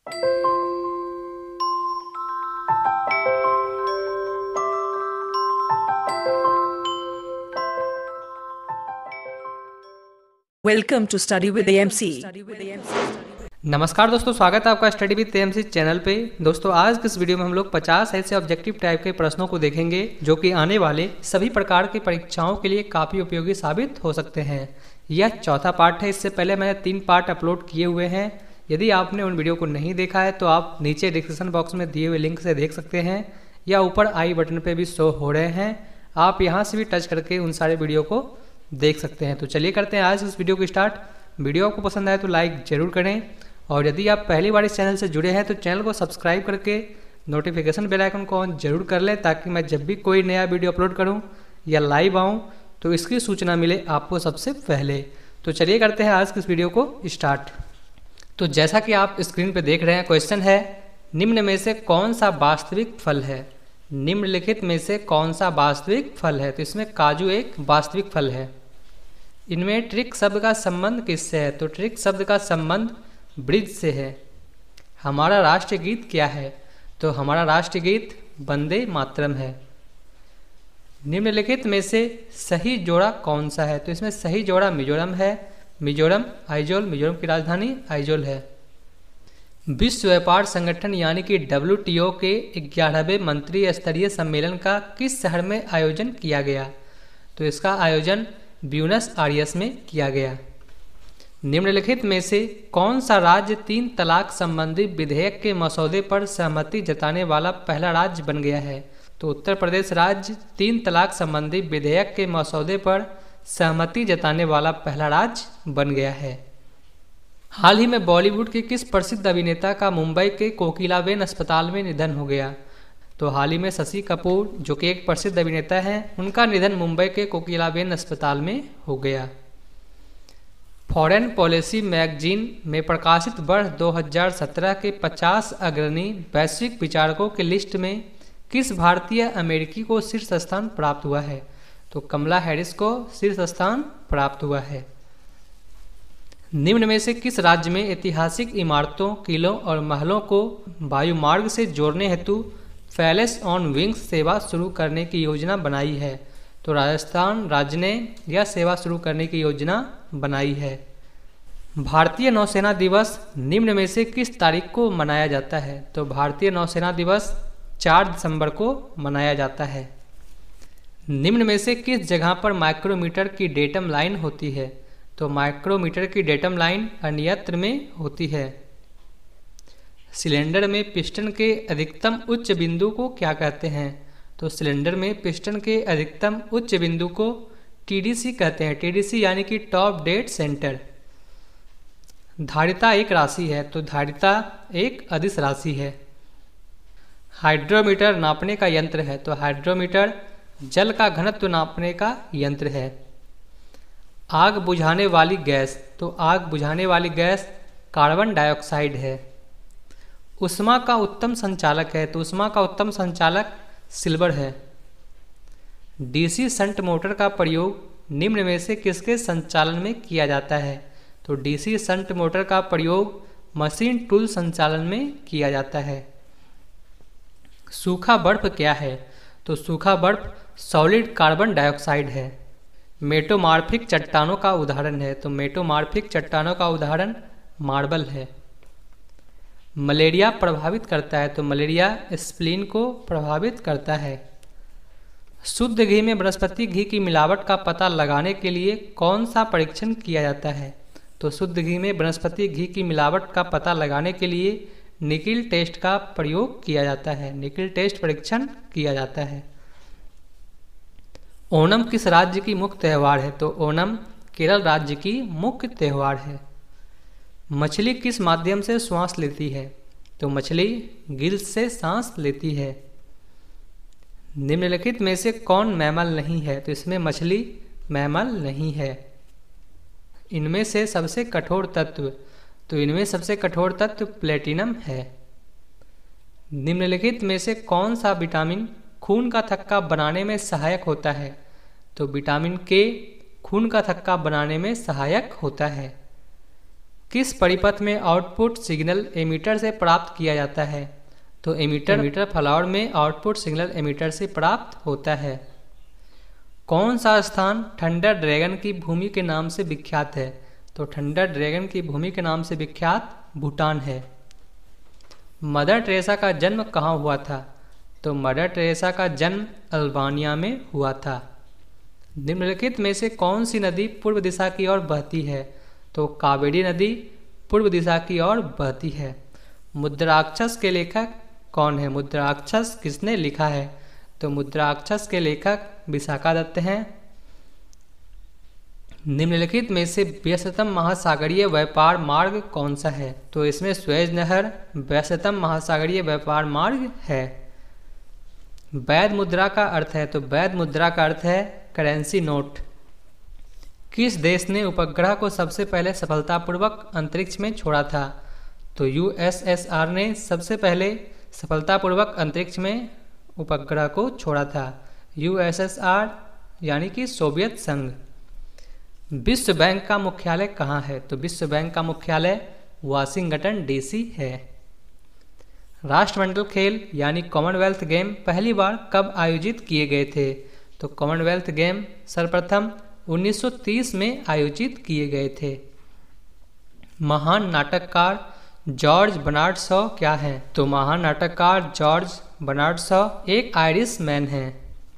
Welcome to Study with AMC. नमस्कार दोस्तों, स्वागत है आपका स्टडी विद एएमसी चैनल पे। दोस्तों आज के इस वीडियो में हम लोग 50 ऐसे ऑब्जेक्टिव टाइप के प्रश्नों को देखेंगे जो कि आने वाले सभी प्रकार की परीक्षाओं के लिए काफ़ी उपयोगी साबित हो सकते हैं। यह चौथा पार्ट है। इससे पहले मैंने 3 पार्ट अपलोड किए हुए हैं। यदि आपने उन वीडियो को नहीं देखा है तो आप नीचे डिस्क्रिप्शन बॉक्स में दिए हुए लिंक से देख सकते हैं या ऊपर आई बटन पर भी शो हो रहे हैं। आप यहाँ से भी टच करके उन सारे वीडियो को देख सकते हैं। तो चलिए करते हैं आज इस वीडियो को स्टार्ट। वीडियो आपको पसंद आए तो लाइक ज़रूर करें और यदि आप पहली बार इस चैनल से जुड़े हैं तो चैनल को सब्सक्राइब करके नोटिफिकेशन बेल आइकन को ऑन जरूर कर लें ताकि मैं जब भी कोई नया वीडियो अपलोड करूं या लाइव आऊं तो इसकी सूचना मिले आपको सबसे पहले। तो चलिए करते हैं आज की इस वीडियो को स्टार्ट। तो जैसा कि आप स्क्रीन पर देख रहे हैं, क्वेश्चन है निम्न में से कौन सा वास्तविक फल है। निम्नलिखित में से कौन सा वास्तविक फल है। तो इसमें काजू एक वास्तविक फल है। इनमें ट्रिक शब्द का संबंध किससे है। तो ट्रिक शब्द का संबंध ब्रिज से है। हमारा राष्ट्रीय गीत क्या है। तो हमारा राष्ट्रीय गीत वंदे मातरम है। निम्नलिखित में से सही जोड़ा कौन सा है। तो इसमें सही जोड़ा मिजोरम है। मिजोरम आइजोल, मिजोरम की राजधानी आइजोल है। विश्व व्यापार संगठन यानी कि WTO के 11वें मंत्री स्तरीय सम्मेलन का किस शहर में आयोजन किया गया। तो इसका आयोजन ब्यूनस आयर्स में किया गया। निम्नलिखित में से कौन सा राज्य 3 तलाक संबंधी विधेयक के मसौदे पर सहमति जताने वाला पहला राज्य बन गया है। तो उत्तर प्रदेश राज्य 3 तलाक संबंधी विधेयक के मसौदे पर सहमति जताने वाला पहला राज्य बन गया है। हाल ही में बॉलीवुड के किस प्रसिद्ध अभिनेता का मुंबई के कोकिलाबेन अस्पताल में निधन हो गया। तो हाल ही में शशि कपूर जो कि एक प्रसिद्ध अभिनेता हैं, उनका निधन मुंबई के कोकिलाबेन अस्पताल में हो गया। फॉरेन पॉलिसी मैगजीन में प्रकाशित वर्ष 2017 के 50 अग्रणी वैश्विक विचारकों की लिस्ट में किस भारतीय अमेरिकी को शीर्ष स्थान प्राप्त हुआ है। तो कमला हैरिस को शीर्ष स्थान प्राप्त हुआ है। निम्न में से किस राज्य में ऐतिहासिक इमारतों, किलों और महलों को वायुमार्ग से जोड़ने हेतु पैलेस ऑन विंग्स सेवा शुरू करने की योजना बनाई है। तो राजस्थान राज्य ने यह सेवा शुरू करने की योजना बनाई है। भारतीय नौसेना दिवस निम्न में से किस तारीख को मनाया जाता है। तो भारतीय नौसेना दिवस 4 दिसंबर को मनाया जाता है। निम्न में से किस जगह पर माइक्रोमीटर की डेटम लाइन होती है। तो माइक्रोमीटर की डेटम लाइन अन्यत्र में होती है। सिलेंडर में पिस्टन के अधिकतम उच्च बिंदु को क्या कहते हैं। तो सिलेंडर में पिस्टन के अधिकतम उच्च बिंदु को TDC कहते हैं। TDC यानी कि टॉप डेड सेंटर। धारिता एक राशि है। तो धारिता एक अदिश राशि है। हाइड्रोमीटर नापने का यंत्र है। तो हाइड्रोमीटर जल का घनत्व नापने का यंत्र है। आग बुझाने वाली गैस। तो आग बुझाने वाली गैस कार्बन डाइऑक्साइड है। ऊष्मा का उत्तम संचालक है। तो ऊष्मा का उत्तम संचालक सिल्वर है। DC शंट मोटर का प्रयोग निम्न में से किसके संचालन में किया जाता है। तो DC शंट मोटर का प्रयोग मशीन टूल संचालन में किया जाता है। सूखा बर्फ क्या है। तो सूखा बर्फ सॉलिड कार्बन डाइऑक्साइड है। मेटोमार्फिक चट्टानों का उदाहरण है। तो मेटोमार्फिक चट्टानों का उदाहरण मार्बल है। मलेरिया प्रभावित करता है। तो मलेरिया स्प्लीन को प्रभावित करता है। शुद्ध घी में वनस्पति घी की मिलावट का पता लगाने के लिए कौन सा परीक्षण किया जाता है। तो शुद्ध घी में वनस्पति घी की मिलावट का पता लगाने के लिए निकिल टेस्ट का प्रयोग किया जाता है। निकिल टेस्ट परीक्षण किया जाता है। ओणम किस राज्य की मुख्य त्यौहार है। तो ओणम केरल राज्य की मुख्य त्यौहार है। मछली किस माध्यम से श्वास लेती है। तो मछली गिल्स से सांस लेती है। निम्नलिखित में से कौन मैमल नहीं है। तो इसमें मछली मैमल नहीं है। इनमें से सबसे कठोर तत्व। तो इनमें सबसे कठोर तत्व प्लेटिनम है। निम्नलिखित में से कौन सा विटामिन खून का थक्का बनाने में सहायक होता है। तो विटामिन K खून का थक्का बनाने में सहायक होता है। किस परिपथ में आउटपुट सिग्नल एमीटर से प्राप्त किया जाता है? तो एमीटर फ्लावर में आउटपुट सिग्नल एमीटर से प्राप्त होता है। कौन सा स्थान थंडर ड्रैगन की भूमि के नाम से विख्यात है? तो थंडर ड्रैगन की भूमि के नाम से विख्यात भूटान है। मदर टेरेसा का जन्म कहाँ हुआ था? तो मदर टेरेसा का जन्म अल्बानिया में हुआ था। निम्नलिखित में से कौन सी नदी पूर्व दिशा की ओर बहती है? तो कावेरी नदी पूर्व दिशा की ओर बहती है। मुद्राक्षस के लेखक कौन है? मुद्राक्षस किसने लिखा है? तो मुद्राक्षस के लेखक विशाखा दत्त हैं। निम्नलिखित में से व्यस्ततम महासागरीय व्यापार मार्ग कौन सा है? तो इसमें सुएज नहर व्यस्ततम महासागरीय व्यापार मार्ग है। वैध मुद्रा का अर्थ है? तो वैध मुद्रा का अर्थ है करेंसी नोट। किस देश ने उपग्रह को सबसे पहले सफलतापूर्वक अंतरिक्ष में छोड़ा था? तो यूएसएसआर ने सबसे पहले सफलतापूर्वक अंतरिक्ष में उपग्रह को छोड़ा था। यूएसएसआर यानी कि सोवियत संघ। विश्व बैंक का मुख्यालय कहाँ है? तो विश्व बैंक का मुख्यालय वाशिंगटन डीसी है। राष्ट्रमंडल खेल यानी कॉमनवेल्थ गेम पहली बार कब आयोजित किए गए थे? तो कॉमनवेल्थ गेम सर्वप्रथम 1930 में आयोजित किए गए थे। महान नाटककार जॉर्ज बर्नार्ड शॉ क्या है? तो महान नाटककार जॉर्ज बर्नार्ड शॉ एक आयरिश मैन हैं।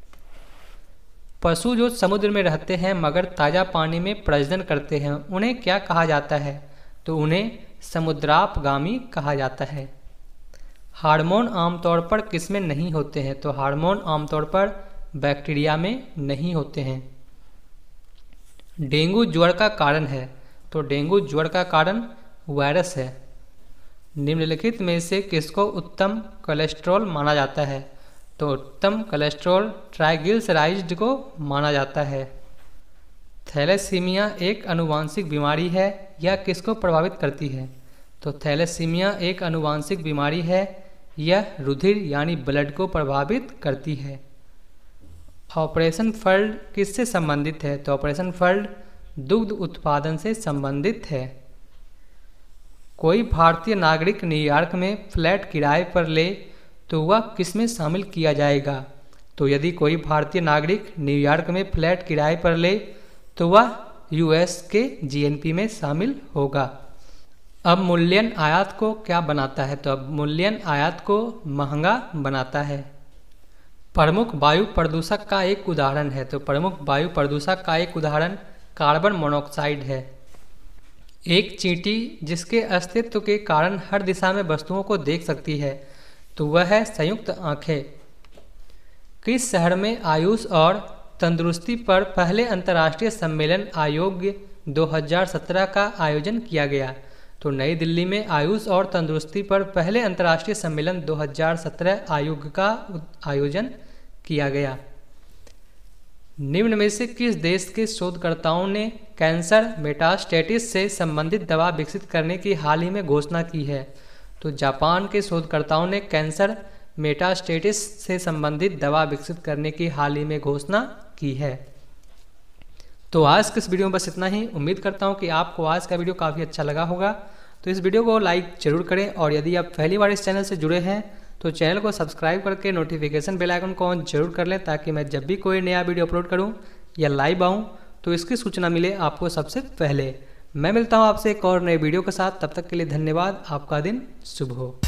पशु जो समुद्र में रहते हैं मगर ताज़ा पानी में प्रजनन करते हैं उन्हें क्या कहा जाता है? तो उन्हें समुद्रापगामी कहा जाता है। हार्मोन आमतौर पर किस में नहीं होते हैं? तो हार्मोन आमतौर पर बैक्टीरिया में नहीं होते हैं। डेंगू ज्वर का कारण है? तो डेंगू ज्वर का कारण वायरस है। निम्नलिखित में से किसको उत्तम कोलेस्ट्रॉल माना जाता है? तो उत्तम कोलेस्ट्रॉल ट्राइग्लिसराइड को माना जाता है। थैलेसीमिया एक आनुवांशिक बीमारी है, यह किसको प्रभावित करती है? तो थैलेसीमिया एक आनुवांशिक बीमारी है, यह रुधिर यानी ब्लड को प्रभावित करती है। ऑपरेशन फ्लड किससे संबंधित है? तो ऑपरेशन फ्लड दुग्ध उत्पादन से संबंधित है। कोई भारतीय नागरिक न्यूयॉर्क में फ्लैट किराए पर ले तो वह किस में शामिल किया जाएगा? तो यदि कोई भारतीय नागरिक न्यूयॉर्क में फ्लैट किराए पर ले तो वह यूएस के जीएनपी में शामिल होगा। अवमूल्यन आयात को क्या बनाता है? तो अवमूल्यन आयात को महंगा बनाता है। प्रमुख वायु प्रदूषक का एक उदाहरण है? तो प्रमुख वायु प्रदूषक का एक उदाहरण कार्बन मोनोऑक्साइड है। एक चींटी जिसके अस्तित्व के कारण हर दिशा में वस्तुओं को देख सकती है तो वह है संयुक्त आंखें। किस शहर में आयुष और तंदुरुस्ती पर पहले अंतर्राष्ट्रीय सम्मेलन आयोग 2017 का आयोजन किया गया? तो नई दिल्ली में आयुष और तंदुरुस्ती पर पहले अंतर्राष्ट्रीय सम्मेलन 2017 आयोग का आयोजन किया गया। निम्न में से किस देश के शोधकर्ताओं ने कैंसर मेटास्टेटिस से संबंधित दवा विकसित करने की हाल ही में घोषणा की है? तो जापान के शोधकर्ताओं ने कैंसर मेटास्टेटिस से संबंधित दवा विकसित करने की हाल ही में घोषणा की है। तो आज के इस वीडियो में बस इतना ही। उम्मीद करता हूँ कि आपको आज का वीडियो काफ़ी अच्छा लगा होगा। तो इस वीडियो को लाइक जरूर करें और यदि आप पहली बार इस चैनल से जुड़े हैं तो चैनल को सब्सक्राइब करके नोटिफिकेशन बेल आइकन को ऑन जरूर कर लें ताकि मैं जब भी कोई नया वीडियो अपलोड करूं या लाइव आऊं तो इसकी सूचना मिले आपको सबसे पहले। मैं मिलता हूं आपसे एक और नए वीडियो के साथ, तब तक के लिए धन्यवाद। आपका दिन शुभ हो।